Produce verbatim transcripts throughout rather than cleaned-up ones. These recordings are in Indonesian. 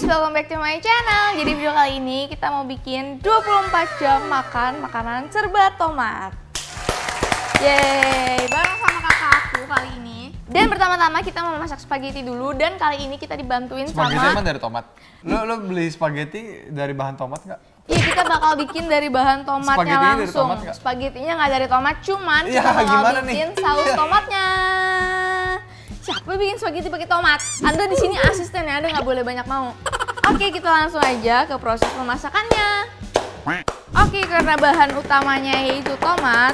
welcome back to my channel. Jadi video kali ini kita mau bikin dua puluh empat jam makan makanan serba tomat. Yeay, bareng sama kakak aku kali ini. Dan pertama-tama kita mau masak spaghetti dulu. Dan kali ini kita dibantuin spaghetti sama... Spaghetti emang dari tomat? Lo, lo beli spaghetti dari bahan tomat nggak? Iya, kita bakal bikin dari bahan tomatnya langsung. Spaghettinya nggak dari tomat, cuman ya, kita bakal bikin nih? saus tomatnya. Siapa bikin spaghetti pakai tomat? Anda di sini asisten ya, Anda nggak boleh banyak mau. Oke, kita langsung aja ke proses pemasakannya. Oke, karena bahan utamanya yaitu tomat.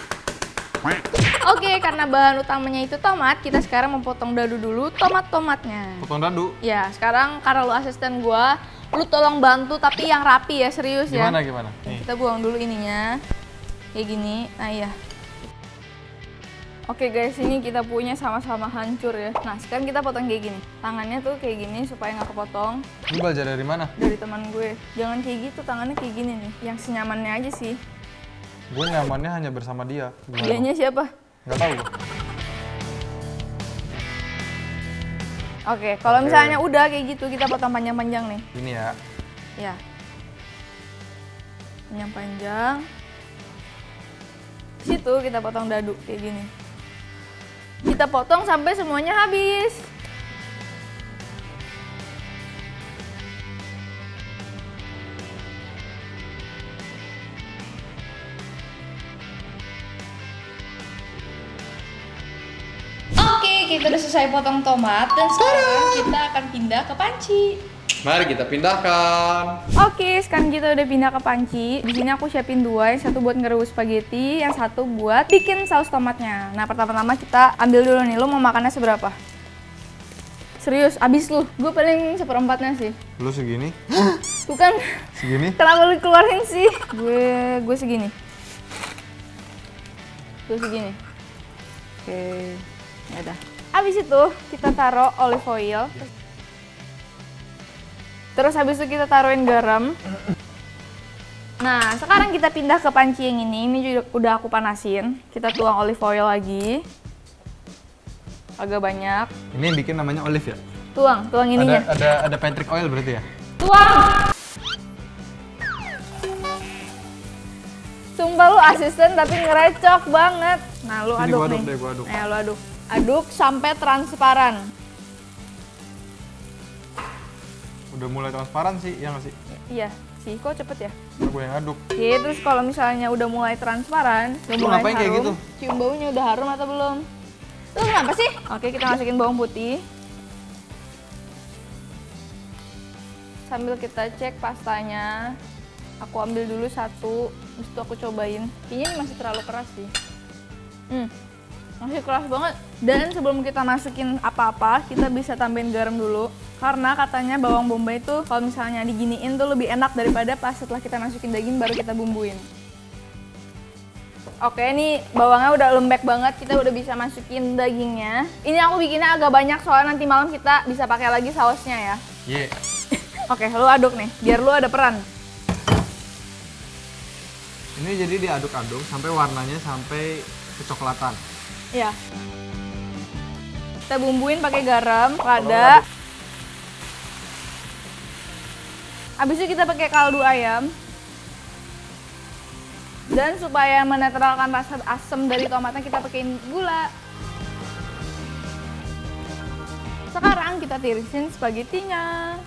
Oke, karena bahan utamanya itu tomat, kita sekarang memotong dadu dulu tomat-tomatnya. Potong dadu? Ya, sekarang karena lu asisten gua, lu tolong bantu tapi yang rapi ya, serius ya. Gimana gimana? Nih. Kita buang dulu ininya. Kayak gini. Nah, iya. Oke guys, ini kita punya sama-sama hancur ya. Nah, sekarang kita potong kayak gini. Tangannya tuh kayak gini supaya nggak kepotong. Ini belajar dari mana? Dari teman gue. Jangan kayak gitu, tangannya kayak gini nih. Yang senyamannya aja sih. Gue nyamannya hanya bersama dia. Dianya siapa? Nggak tahu gue. Oke, kalau Oke. misalnya udah kayak gitu, kita potong panjang-panjang nih. Ini ya. Ya. Panjang-panjang. Situ kita potong dadu kayak gini. Kita potong sampai semuanya habis. Oke, kita udah selesai potong tomat dan sekarang kita akan pindah ke panci. Mari kita pindahkan. Oke, sekarang kita udah pindah ke panci. Di sini aku siapin dua, yang satu buat ngerebus spaghetti, yang satu buat bikin saus tomatnya. Nah, pertama-tama kita ambil dulu nih. Lu mau makannya seberapa? Serius, abis lu. Gue paling seperempatnya sih. Lu segini? Bukan. Segini? Kenapa lu keluarin sih? Gue gue segini. Gue segini. Oke. Ya udah. Abis itu kita taruh olive oil. Terus habis itu kita taruhin garam. Nah, sekarang kita pindah ke panci yang ini. Ini juga udah aku panasin. Kita tuang olive oil lagi. Agak banyak. Ini yang bikin namanya olive ya? Tuang, tuang ininya. Ada, ada, ada patrick oil berarti ya? Tuang! Sumpah lu asisten tapi ngerecok banget. Nah, lu Ini aduk gua aduk nih. deh, gua aduk. Nah, lu aduk. Aduk sampai transparan. Udah mulai transparan sih, ya nggak sih? Iya sih, kok cepet ya? Gue yang aduk. Oke, terus kalau misalnya udah mulai transparan, udah Lu mulai ngapain harum, kayak gitu? cium baunya udah harum atau belum? Lu kenapa sih? Oke, kita masukin bawang putih. Sambil kita cek pastanya, aku ambil dulu satu, terus itu aku cobain. Kayaknya ini masih terlalu keras sih. Hmm, masih keras banget. Dan sebelum kita masukin apa-apa, kita bisa tambahin garam dulu. Karena katanya bawang bombay itu kalau misalnya diginiin tuh lebih enak daripada pas setelah kita masukin daging baru kita bumbuin. Oke, ini bawangnya udah lembek banget, kita udah bisa masukin dagingnya. Ini aku bikinnya agak banyak soalnya nanti malam kita bisa pakai lagi sausnya ya. Iya. Yeah. Oke, lu aduk nih, biar lu ada peran. Ini jadi diaduk-aduk sampai warnanya sampai kecoklatan. Iya. Kita bumbuin pakai garam, lada. Habis itu kita pakai kaldu ayam. Dan supaya menetralkan rasa asam dari tomatnya kita pakein gula. Sekarang kita tirisin spagettinya.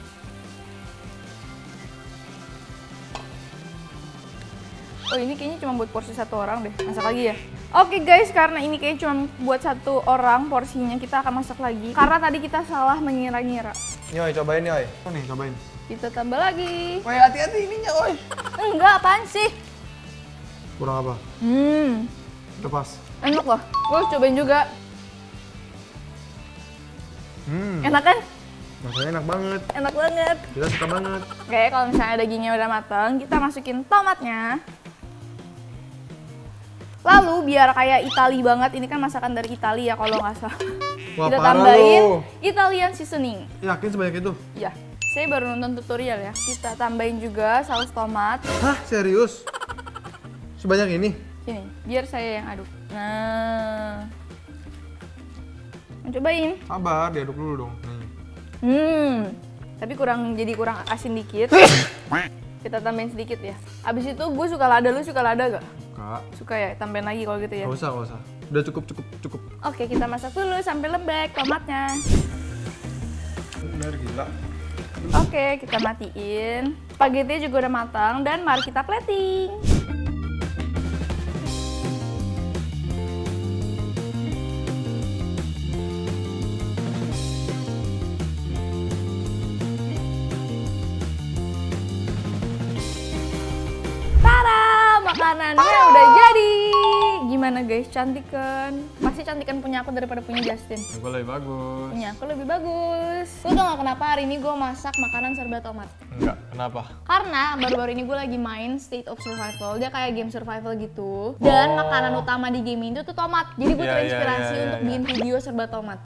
Oh, ini kayaknya cuma buat porsi satu orang deh. Masak lagi ya. Oke guys, karena ini kayaknya cuma buat satu orang porsinya, kita akan masak lagi. Karena tadi kita salah mengira-ngira. Yoy, cobain Yoy. Oh nih, cobain. Kita tambah lagi. Woy, hati-hati ininya, woy. Enggak, apaan sih? Kurang apa? Hmm, Udah pas. enak loh. Gue cobain juga. Hmm. Enak kan? Rasanya enak banget. Enak banget. Kita suka banget. Oke, kalau misalnya dagingnya udah matang, kita masukin tomatnya. Lalu biar kayak Itali banget, ini kan masakan dari Itali ya kalau nggak salah. Wah, Kita parah tambahin lu. Italian seasoning. Yakin sebanyak itu? Ya, saya baru nonton tutorial ya. Kita tambahin juga saus tomat. Hah, serius? Sebanyak ini? Sini, biar saya yang aduk. Nah, cobain. Sabar, diaduk dulu dong. Nih. Hmm, tapi kurang jadi kurang asin dikit. Kita tambahin sedikit ya. Abis itu gue suka lada, lu suka lada gak? Kak. Suka ya, tambahin lagi kalau gitu ya. Gak usah, gak usah. Udah cukup, cukup, cukup. Oke, kita masak dulu sampai lembek tomatnya. Bener gila. Oke, kita matiin. Spaghetti juga udah matang dan mari kita plating. Makanannya udah jadi. Gimana guys, cantik kan? Pasti cantikan punya aku daripada punya Justin. Gue lebih bagus. Punya aku lebih bagus. Lu tau gak kenapa hari ini gue masak makanan serba tomat? Enggak, kenapa? Karena baru-baru ini gue lagi main State of Survival. Dia kayak game survival gitu. Dan Oh. makanan utama di game itu tuh tomat. Jadi gue Iya, terinspirasi iya, iya, untuk iya. bikin video serba tomat.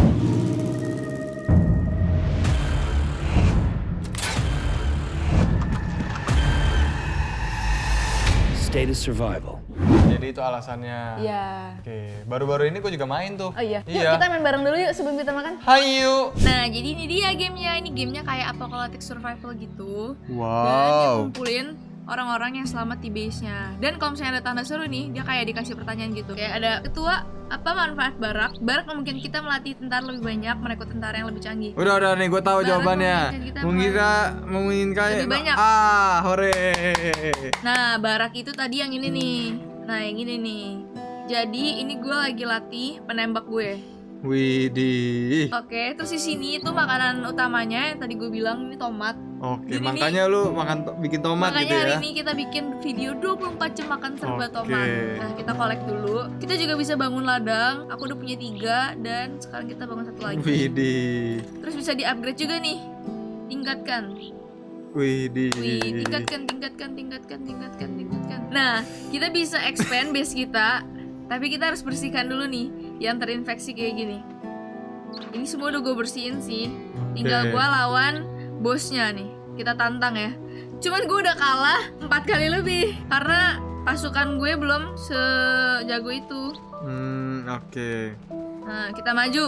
State of survival. Jadi itu alasannya. Iya. Oke, baru-baru ini gue juga main tuh. Oh iya. Yuk Iya. kita main bareng dulu yuk sebelum kita makan. Hayu. Nah, jadi ini dia gamenya. Ini gamenya kayak apocalyptic survival gitu. Dan dia Wow. kumpulin orang-orang yang selamat di base-nya. Dan kalau misalnya ada tanda seru nih, dia kayak dikasih pertanyaan gitu. Kayak ada ketua, apa manfaat barak? Barak mungkin kita melatih tentara lebih banyak, merekrut tentara yang lebih canggih. Udah, udah nih gue tahu Baru jawabannya. mungkin kita Mengira menginginkan Lebih banyak. Ah, hore. Nah, barak itu tadi yang ini nih. Nah, yang ini nih. Jadi, ini gue lagi latih penembak gue. Widih. Oke, terus di sini tuh makanan utamanya yang tadi gue bilang ini tomat. Oke, Jadi makanya lu makan to- bikin tomat Makanya gitu hari ya. ini kita bikin video dua puluh empat jam makan serba Oke. tomat. Nah, kita collect dulu. Kita juga bisa bangun ladang. Aku udah punya tiga dan sekarang kita bangun satu lagi. Widih. Terus bisa di-upgrade juga nih. Tingkatkan. Widih. Wih, tingkatkan, tingkatkan, tingkatkan, tingkatkan, tingkatkan. Nah, kita bisa expand base kita, tapi kita harus bersihkan dulu nih yang terinfeksi kayak gini. Ini semua udah gue bersihin sih. Tinggal Oke. gue lawan bosnya nih. Kita tantang ya. Cuman gue udah kalah empat kali lebih karena pasukan gue belum sejago itu. Hmm, oke. Nah, kita maju.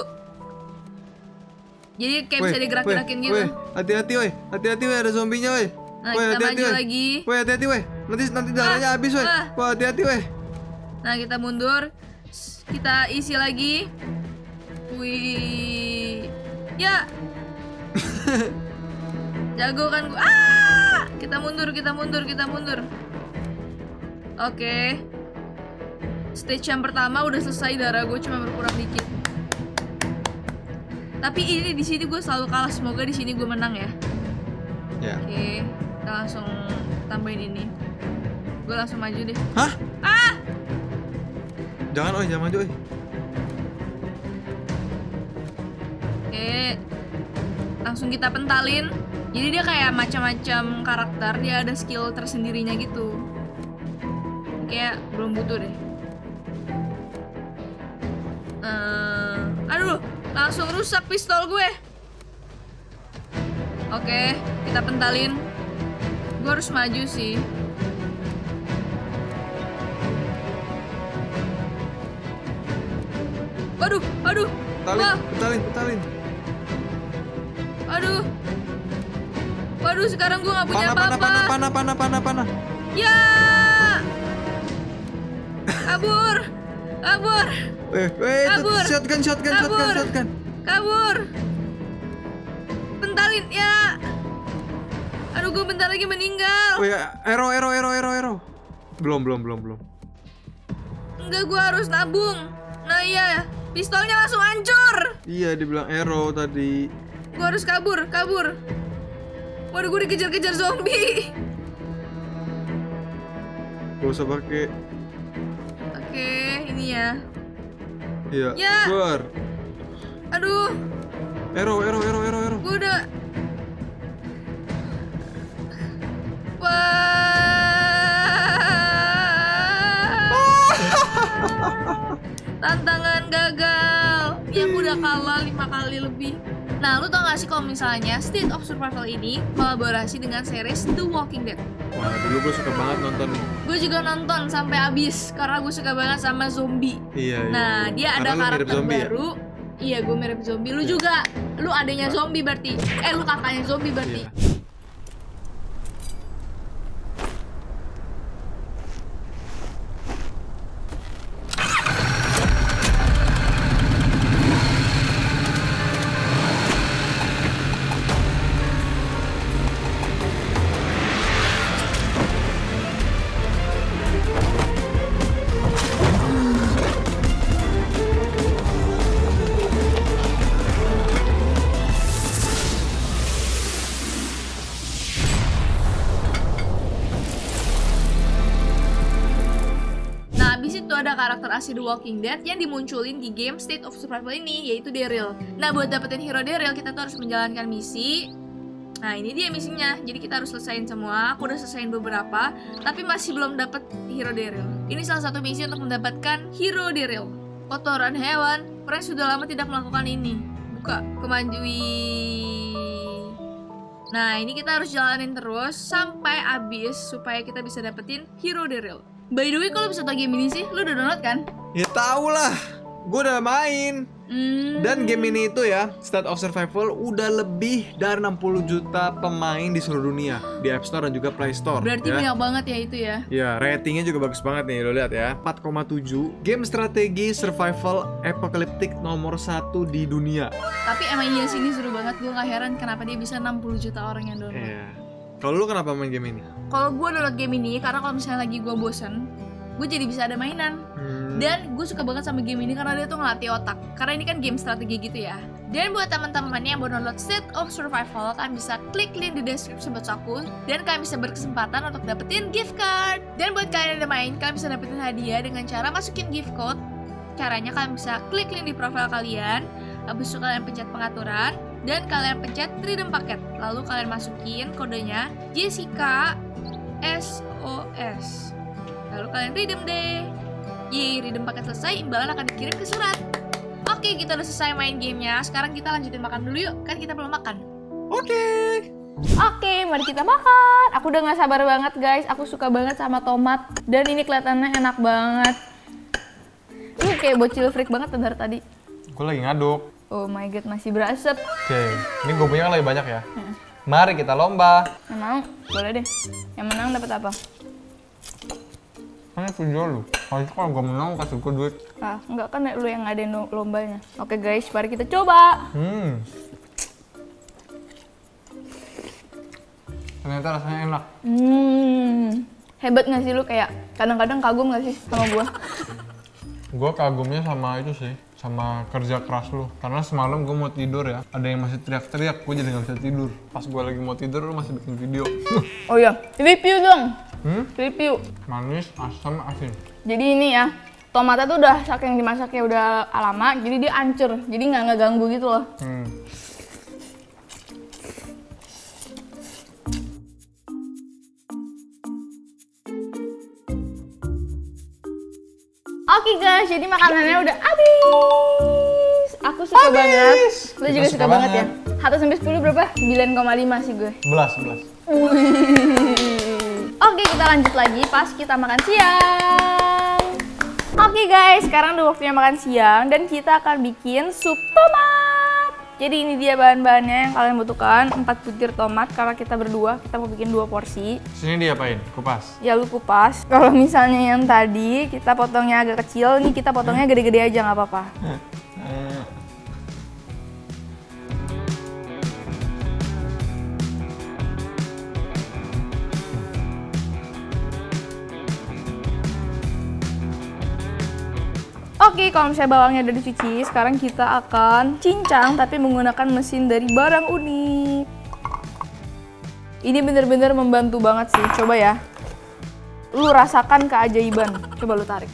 Jadi kayak Weh, bisa digerak-gerakin weh, gitu. weh, hati-hati weh. Hati-hati weh, ada zombinya weh. Nah, Weh, kita hati-hati, maju weh. lagi. Weh, hati-hati weh. Nanti nanti darahnya habis weh. ah. Wah, hati-hati weh. Nah, kita mundur. Kita isi lagi. Wih. Ya. Jago kan gua. Ah! Kita mundur, kita mundur, kita mundur. Oke. Stage yang pertama udah selesai, darah gue cuma berkurang dikit. Tapi ini di sini gue selalu kalah. Semoga di sini gue menang ya. Ya. Oke, kita langsung tambahin ini. Gue langsung maju deh. Hah? Ah! Jangan oi, jangan maju oi. Oke, langsung kita pentalin. Jadi dia kayak macam-macam karakter, dia ada skill tersendirinya gitu. Kayak belum butuh deh. Eh, aduh, langsung rusak pistol gue. Oke, kita pentalin. Gue harus maju sih. Waduh, aduh. Petalin, Wah. petalin, petalin. Aduh. Waduh, sekarang gue gak punya Panah, panah, apa-apa. panah, panah, panah, panah, panah. Ya. Kabur. Kabur. Weh, weh, itu Kabur. shotgun, shotgun, shotgun, Kabur. shotgun. Kabur. Pentalin ya. Aduh, gue bentar lagi meninggal. Weh, arrow, arrow, arrow, arrow, arrow. Belum, belum, belum, belum. Enggak, gue harus nabung. Nah iya, pistolnya langsung hancur. Iya, dibilang arrow tadi. Gue harus kabur, kabur. Waduh, gue dikejar-kejar zombie. Gak usah pakai. Oke, ini ya. Iya. Ya. Keluar. Aduh, Arrow, arrow, arrow, arrow, arrow. gue udah. Wah. Tantangan gagal. Ya, gue udah kalah lima kali lebih. Nah, lu tau gak sih kalau misalnya State of Survival ini kolaborasi dengan series The Walking Dead? Wah, dulu gue suka banget nonton. Gue juga nonton sampai habis karena gue suka banget sama zombie. Iya, iya. Nah, dia ada Karena lu mirip karakter zombie ya? baru. Iya, gue mirip zombie. Lu juga, lu adanya zombie berarti. Eh, lu kakaknya zombie berarti. Iya. Ada karakter asli The Walking Dead yang dimunculin di game State of Survival ini, yaitu Daryl. Nah, buat dapetin hero Daryl, kita tuh harus menjalankan misi. Nah, ini dia misinya. Jadi kita harus selesain semua. Aku udah selesain beberapa, tapi masih belum dapet hero Daryl. Ini salah satu misi untuk mendapatkan hero Daryl. Kotoran hewan, Prince sudah lama tidak melakukan ini. Buka, kemanjui. Nah, ini kita harus jalanin terus sampai habis supaya kita bisa dapetin hero Daryl. By the way, kalau bisa tau game ini sih, lu udah download kan? Ya tau lah, gue udah main. Hmm. Dan game ini itu ya, State of Survival udah lebih dari enam puluh juta pemain di seluruh dunia, di App Store dan juga Play Store. Berarti ya. banyak banget ya itu ya. Ya, ratingnya juga bagus banget nih, lo lihat ya. empat koma tujuh, game strategi survival apocalyptic nomor satu di dunia. Tapi emang iya sih, ini seru banget. Gue gak heran kenapa dia bisa enam puluh juta orang yang download. Iya. Kalau lu kenapa main game ini? Kalau gue download game ini karena kalau misalnya lagi gue bosen, gue jadi bisa ada mainan. Hmm. Dan gue suka banget sama game ini karena dia tuh ngelatih otak. Karena ini kan game strategi gitu ya. Dan buat teman-teman yang mau download State of Survival, kalian bisa klik link di deskripsi box aku, dan kalian bisa berkesempatan untuk dapetin gift card. Dan buat kalian yang udah main, kalian bisa dapetin hadiah dengan cara masukin gift code. Caranya kalian bisa klik link di profil kalian, habis itu kalian pencet pengaturan, dan kalian pencet redeem paket. Lalu kalian masukin kodenya Jessica S O S. Lalu kalian redeem deh. Yeay, redeem paket selesai, imbalan akan dikirim ke surat. Oke, kita udah selesai main gamenya. Sekarang kita lanjutin makan dulu yuk, kan kita belum makan. Oke. Oke, mari kita makan. Aku udah gak sabar banget guys. Aku suka banget sama tomat. Dan ini kelihatannya enak banget. Lu kayak bocil freak banget dari tadi. Gue lagi ngaduk. Oh my god, masih berasap. Oke, ini gue punya kan lebih banyak ya. Hmm. Mari kita lomba. Yang mau? Boleh deh. Yang menang dapat apa? Kan video lu. Kalau kalau gue menang kasih gue duit. Ah, enggak kan lu yang ngadain lombanya. Oke guys, mari kita coba. Hmm. Ternyata rasanya enak. Hmm. Hebat nggak sih lu, kayak kadang-kadang kagum nggak sih sama gua? Gue kagumnya sama itu sih, sama kerja keras lu. Karena semalam gue mau tidur ya, ada yang masih teriak-teriak, gue jadi nggak bisa tidur. Pas gue lagi mau tidur, lu masih bikin video. Oh iya, review dong. Hmm? Review. Manis, asam, asin. Jadi ini ya, tomatnya tuh udah saking dimasaknya udah lama, jadi dia hancur. Jadi nggak ngeganggu gitu loh. Hmm. Oke guys, jadi makanannya udah habis. Aku suka Habis. banget. Lu Kita juga suka suka banget ya? banget. satu sampai sepuluh berapa? sembilan koma lima sih gue. sebelas, sebelas. Oke, kita lanjut lagi pas kita makan siang. Oke guys, sekarang udah waktunya makan siang dan kita akan bikin sup tomat. Jadi ini dia bahan-bahannya yang kalian butuhkan. empat butir tomat karena kita berdua, kita mau bikin dua porsi. Sini diapain? Kupas? Ya lu kupas. Kalau misalnya yang tadi kita potongnya agak kecil, nih kita potongnya gede-gede aja nggak apa-apa. Oke, kalau misalnya bawangnya udah dicuci, sekarang kita akan cincang tapi menggunakan mesin dari Barang Unik. Ini bener-bener membantu banget sih, coba ya. Lu rasakan keajaiban, coba lu tarik.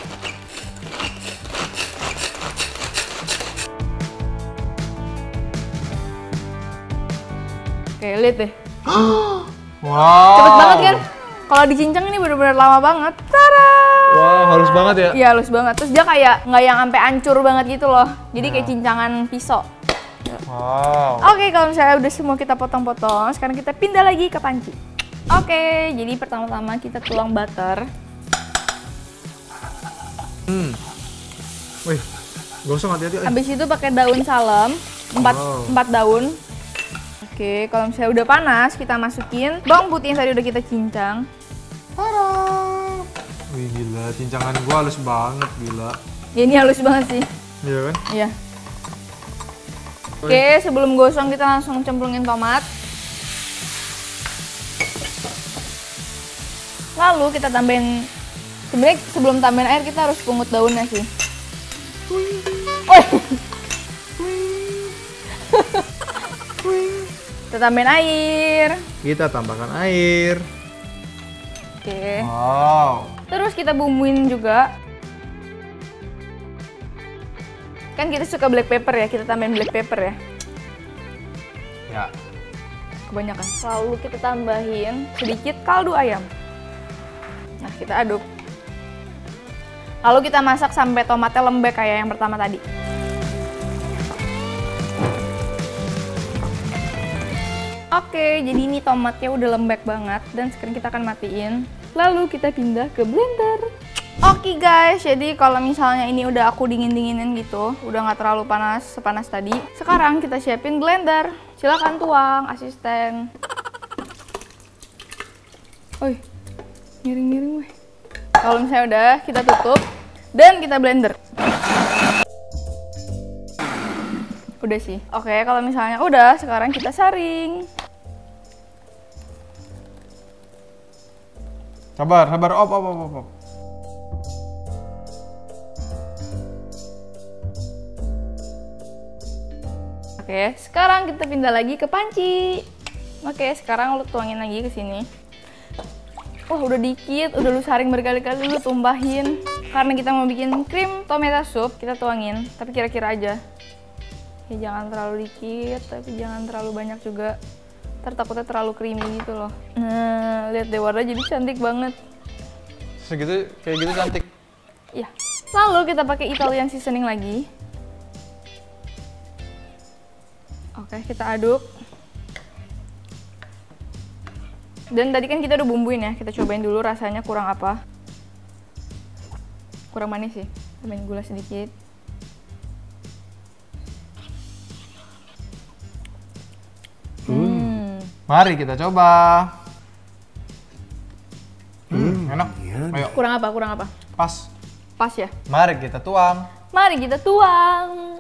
Oke, lihat deh. Wow. Cepet banget kan? Kalau dicincang ini bener-bener lama banget. Tada! Wow, halus banget ya? Iya, halus banget. Terus dia kayak nggak yang sampai hancur banget gitu loh. Jadi kayak cincangan pisau. Wow. Oke, kalau misalnya udah semua kita potong-potong, sekarang kita pindah lagi ke panci. Oke, jadi pertama-tama kita tuang butter. Hmm. Wih, Gosong hati-hati. Habis itu pakai daun salam, empat, Wow. empat daun. Oke, kalau misalnya udah panas, kita masukin bawang putih yang tadi udah kita cincang. Tara. Wih gila, cincangan gua halus banget gila. Ya, ini halus banget sih. Iya kan? Iya. Oke, sebelum gosong kita langsung cemplungin tomat. Lalu kita tambahin, sebenarnya sebelum tambahin air kita harus pungut daunnya sih. Woi. Kita tambahin air. Kita tambahkan air. Oke. Wow. Terus kita bumbuin juga. Kan kita suka black pepper ya, kita tambahin black pepper ya. Ya. Kebanyakan. Lalu kita tambahin sedikit kaldu ayam. Nah, kita aduk. Lalu kita masak sampai tomatnya lembek kayak yang pertama tadi. Oke, jadi ini tomatnya udah lembek banget dan sekarang kita akan matiin. Lalu kita pindah ke blender. Oke guys, jadi kalau misalnya ini udah aku dingin-dinginin gitu, udah nggak terlalu panas sepanas tadi. Sekarang kita siapin blender. Silakan tuang, asisten. Oi, miring-miring weh. Kalau misalnya udah, kita tutup dan kita blender. Udah sih. Oke, kalau misalnya udah, sekarang kita saring. Sabar, sabar. Op, op, op, op. Oke, sekarang kita pindah lagi ke panci. Oke, sekarang lu tuangin lagi ke sini. Wah, udah dikit, udah lu saring berkali-kali, lu tumpahin. Karena kita mau bikin krim tomato soup, kita tuangin, tapi kira-kira aja. Ya jangan terlalu dikit, tapi jangan terlalu banyak juga. Ntar takutnya terlalu creamy gitu loh. Nah, lihat deh warna jadi cantik banget. Segitu, kayak gitu cantik. Iya. Lalu kita pakai Italian seasoning lagi. Oke, kita aduk. Dan tadi kan kita udah bumbuin ya, kita cobain dulu rasanya kurang apa. Kurang manis sih, tambahin gula sedikit. Hmm. Mari kita coba. Hmm, enak. Ayo, Kurang apa? Kurang apa? pas. Pas ya? Mari kita tuang. Mari kita tuang.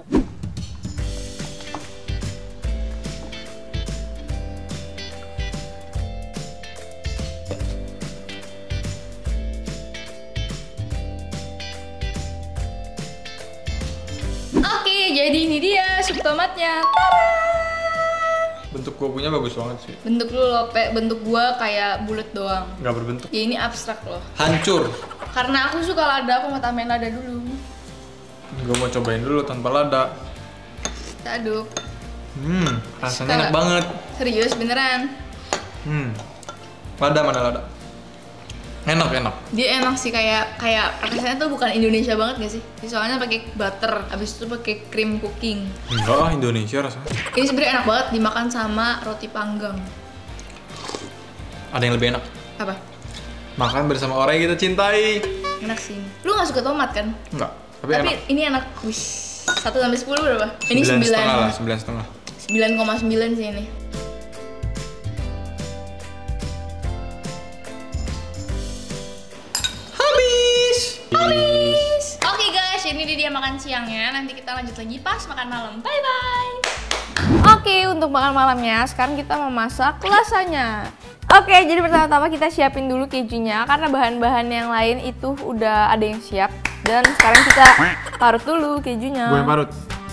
Oke, jadi ini dia sup tomatnya. Tada! Bentuk gua punya bagus banget sih. Bentuk lu lope, bentuk gua kayak bulat doang. Nggak berbentuk. Ya ini abstrak loh. Hancur. Karena aku suka lada, aku mau tambahin lada dulu. Gua mau cobain dulu tanpa lada. Kita aduk. Hmm, rasanya Suka enak nggak? banget. Serius beneran. Hmm. Lada mana lada? Enak, enak. Dia enak sih, kayak kayak rasanya tuh bukan Indonesia banget gak sih? Soalnya pakai butter, habis itu pakai cream cooking. Enggak ah, Indonesia rasanya. Ini sebenarnya enak banget dimakan sama roti panggang. Ada yang lebih enak. Apa? Makan bersama orang yang kita cintai. Enak sih. Lu nggak suka tomat kan? Enggak, tapi, Tapi enak. ini enak. Wih, satu sampai sepuluh berapa? Ini Sembilan setengah lah, sembilan. sembilan setengah. Sembilan koma sembilan sih ini. Habis. Habis. Oke guys, ini dia makan siangnya. Nanti kita lanjut lagi pas makan malam. Bye bye. Oke, untuk makan malamnya sekarang kita memasak lasanya. Oke, jadi pertama-tama kita siapin dulu kejunya karena bahan-bahan yang lain itu udah ada yang siap. Dan sekarang kita parut dulu kejunya. Gue yang parut.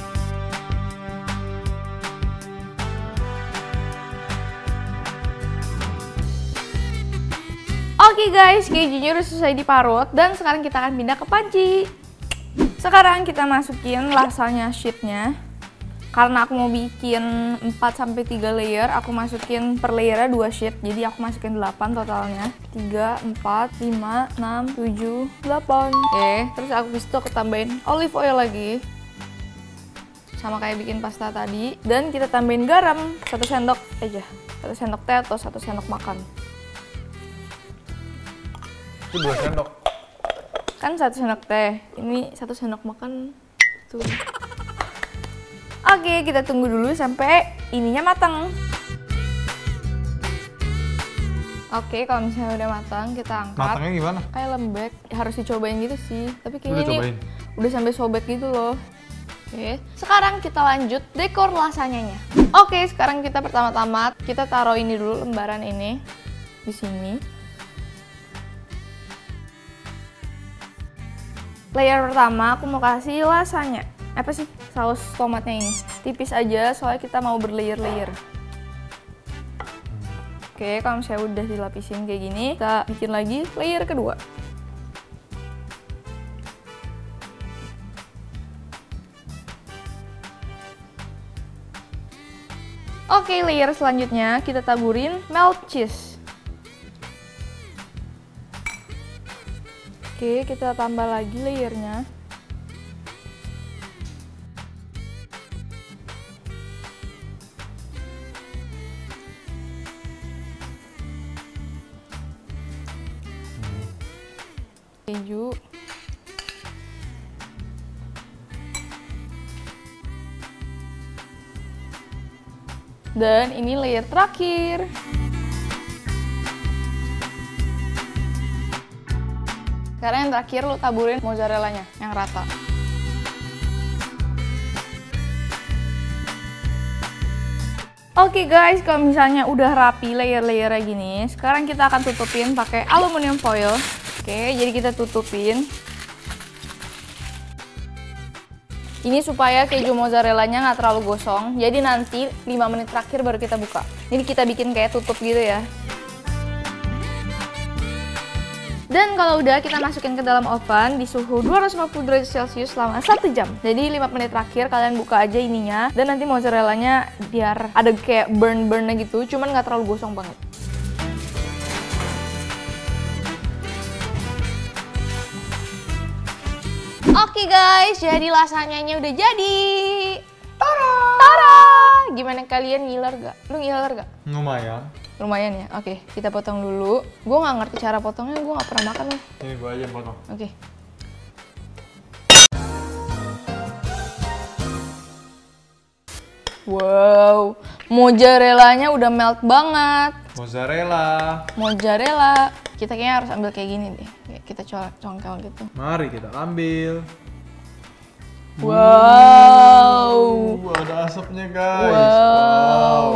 Oke guys, kejunya udah selesai diparut dan sekarang kita akan pindah ke panci. Sekarang kita masukin lasanya sheetnya. Karena aku mau bikin empat sampai tiga layer, aku masukin per layernya dua sheet. Jadi aku masukin delapan totalnya. tiga, empat, lima, enam, tujuh, delapan. Oke, terus aku habis itu aku tambahin olive oil lagi. Sama kayak bikin pasta tadi. Dan kita tambahin garam satu sendok aja. satu sendok teh atau satu sendok makan. Itu dua sendok. Kan satu sendok teh, ini satu sendok makan. Tuh. Oke, kita tunggu dulu sampai ininya matang. Oke, kalau misalnya udah matang, kita angkat. Matangnya gimana? Kayak lembek, harus dicobain gitu sih. Tapi kayaknya Udah ini cobain? udah sampai sobek gitu loh. Oke, sekarang kita lanjut dekor lasanyanya. Oke, sekarang kita pertama-tama kita taruh ini dulu, lembaran ini di sini. Layer pertama aku mau kasih lasanya. Apa sih? Saus tomatnya ini. Tipis aja soalnya kita mau berlayer-layer. Oke, kalau misalnya udah dilapisin kayak gini, kita bikin lagi layer kedua. Oke, layer selanjutnya kita taburin melt cheese. Oke, kita tambah lagi layernya. Keju. Dan ini layer terakhir. Sekarang yang terakhir lo taburin mozzarellanya yang rata. Oke guys, kalau misalnya udah rapi layer-layernya gini, sekarang kita akan tutupin pakai aluminium foil. Oke, jadi kita tutupin. Ini supaya keju mozzarellanya nggak terlalu gosong. Jadi nanti lima menit terakhir baru kita buka. Ini kita bikin kayak tutup gitu ya. Dan kalau udah kita masukin ke dalam oven di suhu dua ratus lima puluh derajat celcius selama satu jam. Jadi lima menit terakhir kalian buka aja ininya. Dan nanti mozzarellanya biar ada kayak burn-burnnya gitu. Cuman nggak terlalu gosong banget. Oke guys, jadi lasanyanya udah jadi. Tara! Tara! Gimana kalian, ngiler gak? Lu ngiler gak? Lumayan. Lumayan ya? Oke, kita potong dulu. Gue gak ngerti cara potongnya, gue gak pernah makan loh. Ini gue aja yang potong. Oke. Wow, mozzarellanya udah melt banget. Mozzarella. Mozzarella. Kita kayaknya harus ambil kayak gini deh. Kayak kita congkel gitu. Mari kita ambil. Wow. Uh, ada asapnya guys. Wow.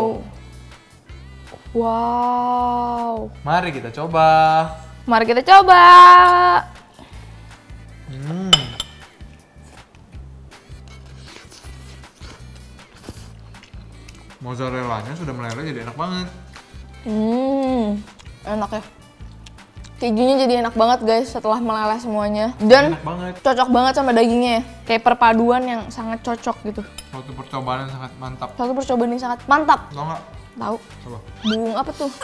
Wow. Mari kita coba. Mari kita coba. Hmm. Mozzarellanya sudah meleleh jadi enak banget. Hmm, enak ya. Kejunya jadi enak banget guys setelah meleleh semuanya. Dan Enak banget. cocok banget sama dagingnya ya. Kayak perpaduan yang sangat cocok gitu. Suatu percobaan yang sangat mantap. Satu percobaan yang sangat mantap. Tau nggak? Tahu. Coba. Bungung apa tuh?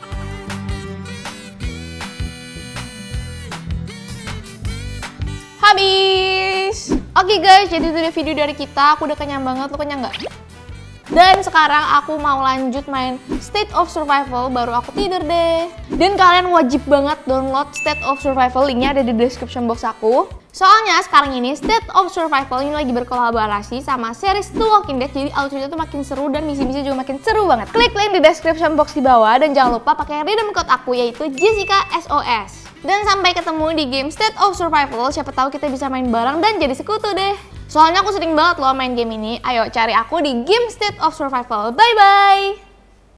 Habis. Oke guys, jadi itu dia video dari kita. Aku udah kenyang banget. Lu kenyang nggak? Dan sekarang aku mau lanjut main State of Survival, baru aku tidur deh. Dan kalian wajib banget download State of Survival, linknya ada di description box aku. Soalnya sekarang ini State of Survival ini lagi berkolaborasi sama series The Walking Dead, jadi alurnya tuh makin seru dan misi-misi juga makin seru banget. Klik link di description box di bawah dan jangan lupa pakai redeem code aku yaitu Jessica S O S. Dan sampai ketemu di game State of Survival, siapa tahu kita bisa main bareng dan jadi sekutu deh. Soalnya aku sering banget loh main game ini. Ayo cari aku di game State of Survival. Bye bye!